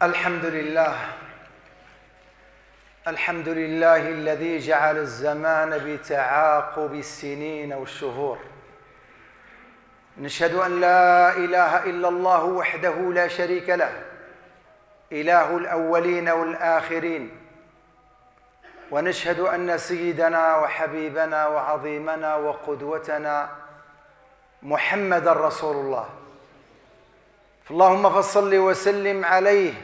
الحمد لله. الحمد لله الذي جعل الزمان بتعاقب السنين والشهور. نشهد أن لا إله إلا الله وحده لا شريك له، إله الأولين والآخرين. ونشهد أن سيدنا وحبيبنا وعظيمنا وقدوتنا محمدًا رسول الله. اللهم فصل وسلم عليه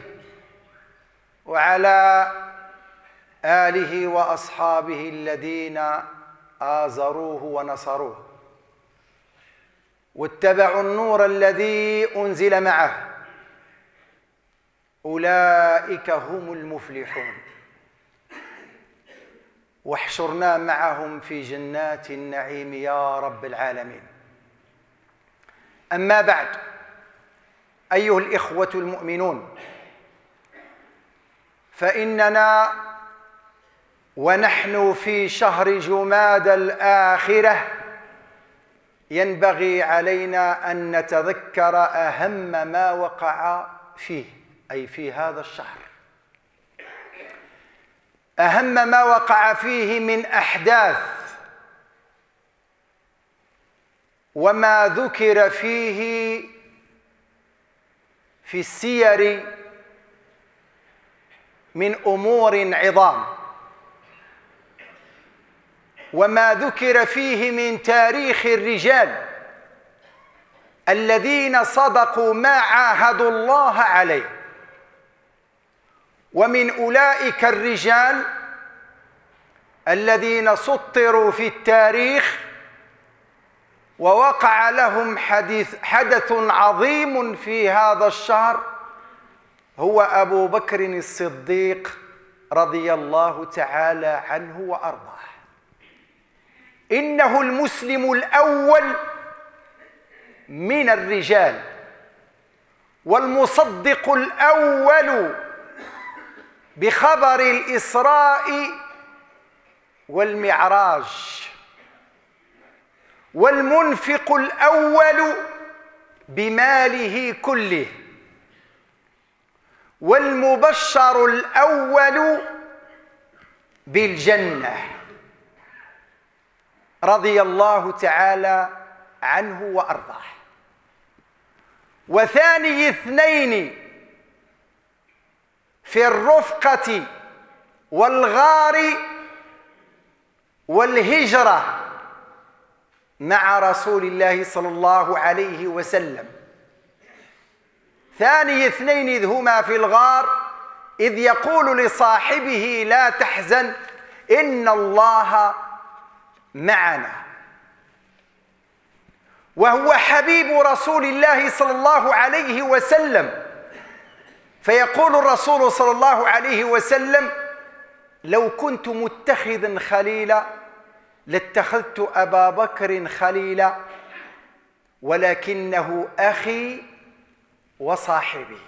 وعلى آله وأصحابه الذين آزروه ونصروه واتبعوا النور الذي أنزل معه، أولئك هم المفلحون. واحشرنا معهم في جنات النعيم يا رب العالمين. أما بعد، أيها الإخوة المؤمنون، فإننا ونحن في شهر جمادى الآخرة ينبغي علينا أن نتذكر أهم ما وقع فيه، أي في هذا الشهر، أهم ما وقع فيه من أحداث وما ذكر فيه في السير من أمور عظام، وما ذكر فيه من تاريخ الرجال الذين صدقوا ما عاهدوا الله عليه. ومن أولئك الرجال الذين سطروا في التاريخ ووقع لهم حدث عظيم في هذا الشهر هو أبو بكر الصديق رضي الله تعالى عنه وأرضاه. إنه المسلم الأول من الرجال، والمصدق الأول بخبر الإسراء والمعراج، والمنفق الأول بماله كله، والمبشر الأول بالجنة رضي الله تعالى عنه وأرضاه. وثاني اثنين في الرفقة والغار والهجرة مع رسول الله صلى الله عليه وسلم. ثاني اثنين إذ هما في الغار إذ يقول لصاحبه لا تحزن إن الله معنا، وهو حبيب رسول الله صلى الله عليه وسلم. فيقول الرسول صلى الله عليه وسلم لو كنت متخذا خليلا لاتخذت أبا بكر خليلا، ولكنه أخي وصاحبي،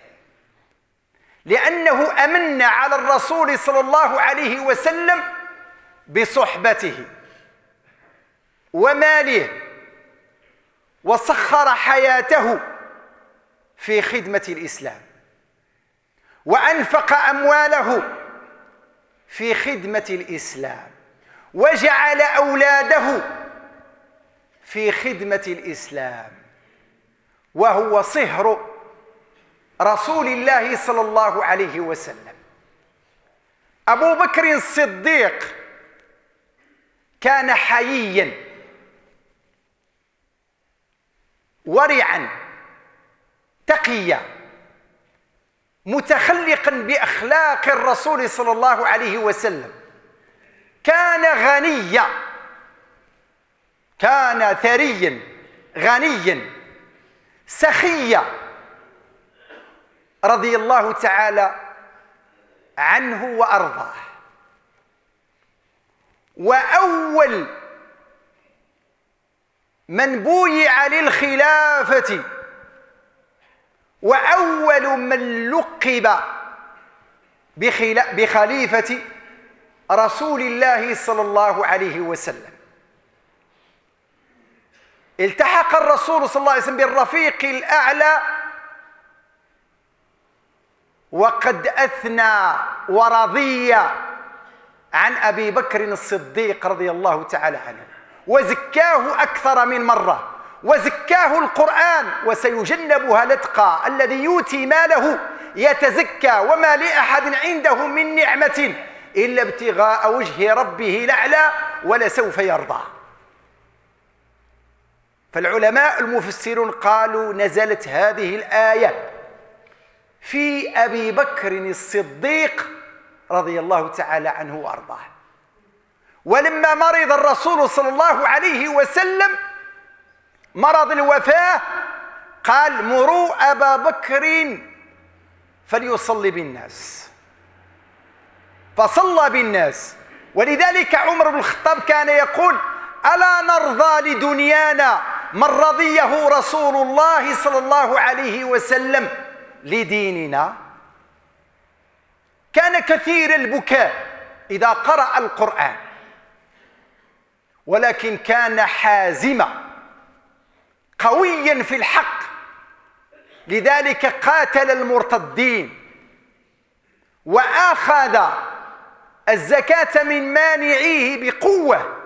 لأنه أمن على الرسول صلى الله عليه وسلم بصحبته وماله، وسخر حياته في خدمة الإسلام، وأنفق أمواله في خدمة الإسلام، وجعل أولاده في خدمة الإسلام، وهو صهر رسول الله صلى الله عليه وسلم. أبو بكر الصديق كان حييا ورعا تقيا متخلقا بأخلاق الرسول صلى الله عليه وسلم. كان غنيا، كان ثريا غنيا سخيا رضي الله تعالى عنه وأرضاه. وأول من بويع للخلافة وأول من لقب بخليفة رسول الله صلى الله عليه وسلم. التحق الرسول صلى الله عليه وسلم بالرفيق الأعلى وقد أثنى ورضي عن أبي بكر الصديق رضي الله تعالى عنه، وزكاه أكثر من مرة، وزكاه القرآن: وسيجنبها الأتقى الذي يؤتي ماله يتزكى وما لأحد عنده من نعمة إلا ابتغاء وجه ربه الأعلى ولسوف يرضى. فالعلماء المفسرون قالوا: نزلت هذه الآية في أبي بكر الصديق رضي الله تعالى عنه وأرضاه. ولما مرض الرسول صلى الله عليه وسلم مرض الوفاة قال: مروا أبا بكر فليصلي بالناس، فصلى بالناس. ولذلك عمر بن الخطاب كان يقول: ألا نرضى لدنيانا من رضيه رسول الله صلى الله عليه وسلم لديننا. كان كثير البكاء إذا قرأ القرآن، ولكن كان حازما قويا في الحق، لذلك قاتل المرتدين وأخذ الزكاة من مانعيه بقوة،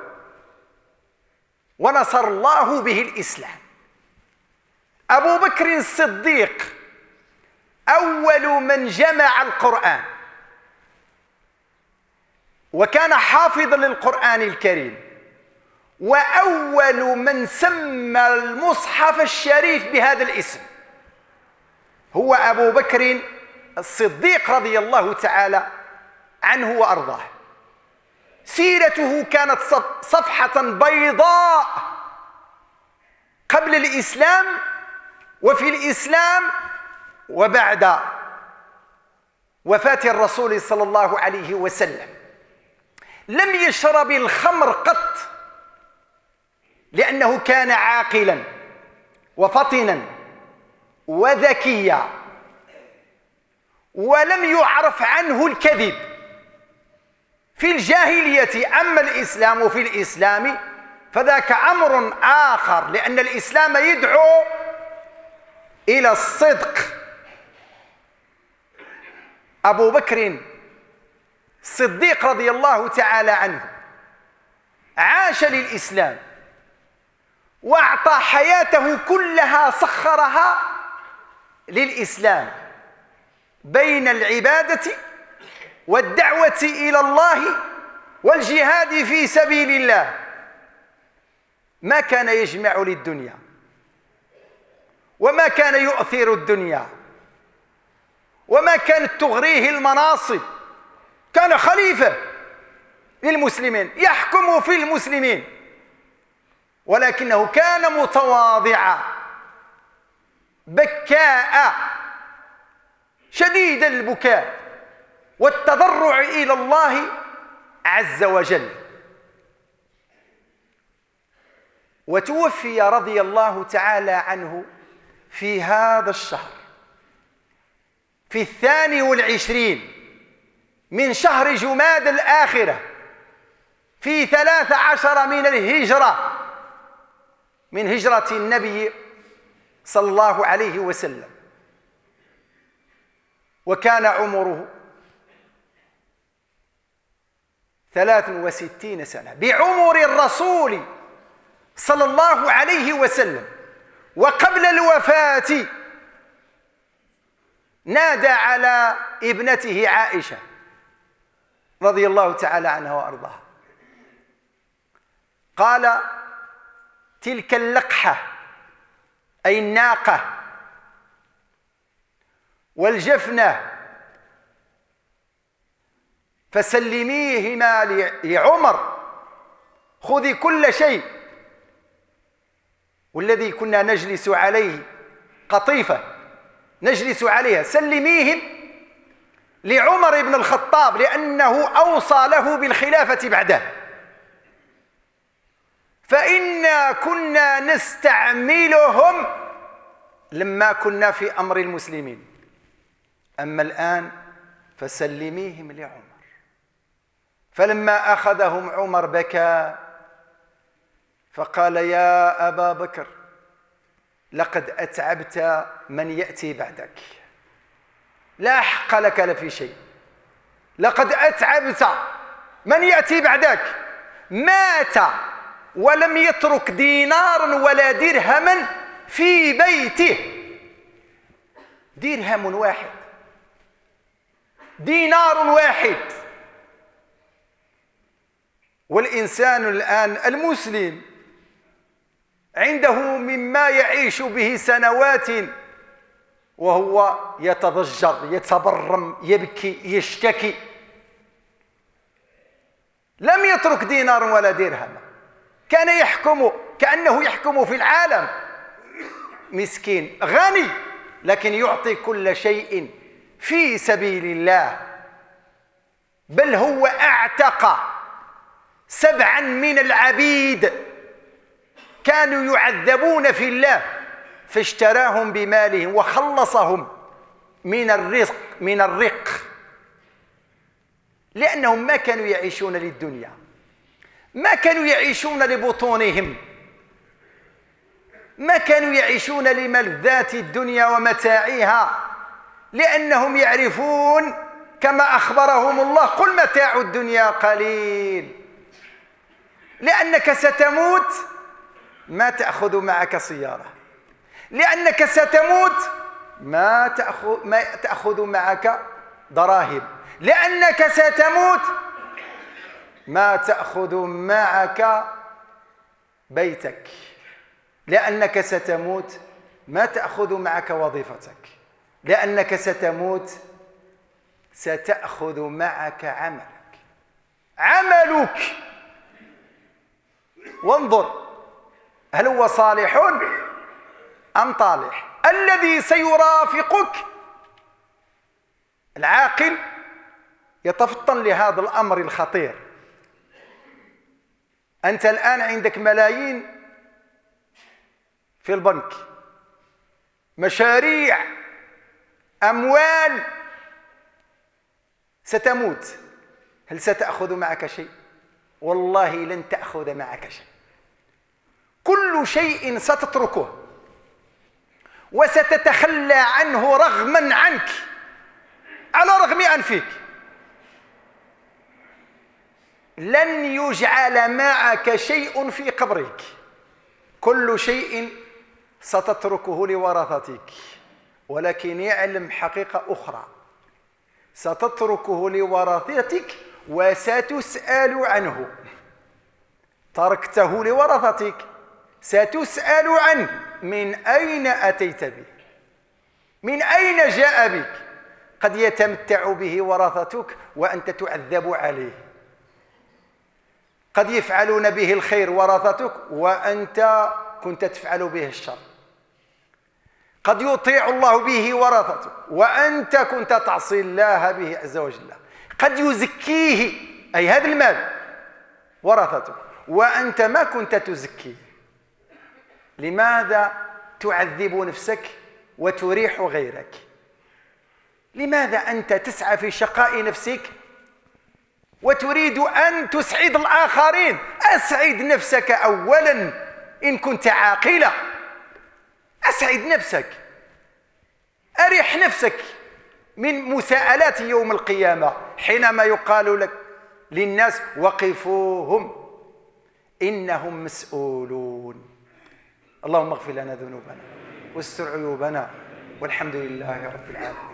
ونصر الله به الإسلام. أبو بكر الصديق أول من جمع القرآن، وكان حافظا للقرآن الكريم، وأول من سمى المصحف الشريف بهذا الاسم هو أبو بكر الصديق رضي الله تعالى عنه وأرضاه. سيرته كانت صفحة بيضاء قبل الإسلام وفي الإسلام وبعد وفاة الرسول صلى الله عليه وسلم. لم يشرب الخمر قط، لأنه كان عاقلا وفطنا وذكيا، ولم يعرف عنه الكذب في الجاهلية. أما الإسلام في الإسلام فذاك أمر آخر، لأن الإسلام يدعو إلى الصدق. أبو بكر الصديق رضي الله تعالى عنه عاش للإسلام، وأعطى حياته كلها، سخرها للإسلام، بين العبادة والدعوة إلى الله والجهاد في سبيل الله. ما كان يجمع للدنيا، وما كان يؤثر الدنيا، وما كانت تغريه المناصب. كان خليفة للمسلمين يحكم في المسلمين، ولكنه كان متواضعا بكاء شديد البكاء والتضرع إلى الله عز وجل. وتوفي رضي الله تعالى عنه في هذا الشهر، في 22 من شهر جماد الآخرة، في 13 من الهجرة، من هجرة النبي صلى الله عليه وسلم. وكان عمره 63 سنة بعمر الرسول صلى الله عليه وسلم. وقبل الوفاة نادى على ابنته عائشة رضي الله تعالى عنها وأرضاها، قال: تلك اللقحة، أي الناقة، والجفنة، فسلميهما لعمر، خذي كل شيء. والذي كنا نجلس عليه قطيفة نجلس عليها، سلميهم لعمر بن الخطاب، لأنه أوصى له بالخلافة بعده، فإنا كنا نستعملهم لما كنا في أمر المسلمين، أما الآن فسلميهم لعمر. فلما أخذهم عمر بكى فقال: يا أبا بكر، لقد أتعبت من يأتي بعدك، لا حق لك لا في شيء. لقد أتعبت من يأتي بعدك، مات ولم يترك دينارا ولا درهما في بيته. درهم واحد، دينار واحد. والإنسان الآن المسلم عنده مما يعيش به سنوات وهو يتضجر، يتبرم، يبكي، يشتكي. لم يترك دينار ولا درهم، كان يحكم كأنه يحكم في العالم. مسكين غني لكن يعطي كل شيء في سبيل الله، بل هو أعتق 7 من العبيد كانوا يعذبون في الله فاشتراهم بماله وخلصهم من الرق لأنهم ما كانوا يعيشون للدنيا، ما كانوا يعيشون لبطونهم، ما كانوا يعيشون لملذات الدنيا ومتاعها، لأنهم يعرفون كما أخبرهم الله: قل متاع الدنيا قليل، لأنك ستموت ما تأخذ معك سيارة، لأنك ستموت ما تأخذ معك دراهم، لأنك ستموت ما تأخذ معك بيتك، لأنك ستموت ما تأخذ معك وظيفتك، لأنك ستموت ستأخذ معك عملك. وانظر هل هو صالح أم طالح الذي سيرافقك. العاقل يتفطن لهذا الأمر الخطير. أنت الآن عندك ملايين في البنك، مشاريع، أموال، ستموت، هل ستأخذ معك شيء؟ والله لن تأخذ معك شيء. كل شيء ستتركه وستتخلى عنه رغما عنك على رغم أنفك. لن يجعل معك شيء في قبرك، كل شيء ستتركه لورثتك. ولكن يعلم حقيقة أخرى: ستتركه لورثتك وستسأل عنه. تركته لورثتك ستسأل عنه: من أين أتيت به؟ من أين جاء بك؟ قد يتمتع به ورثتك وأنت تعذب عليه، قد يفعلون به الخير ورثتك وأنت كنت تفعل به الشر، قد يطيع الله به ورثتك وأنت كنت تعصي الله به عز وجل، قد يزكيه أي هذا المال ورثتك وأنت ما كنت تزكيه. لماذا تعذب نفسك وتريح غيرك؟ لماذا أنت تسعى في شقاء نفسك وتريد أن تسعد الآخرين؟ أسعد نفسك أولا إن كنت عاقلا، أسعد نفسك، أريح نفسك من مساءلات يوم القيامة حينما يقال لك للناس: وقفوهم إنهم مسؤولون. اللهم اغفر لنا ذنوبنا واستر عيوبنا، والحمد لله رب العالمين.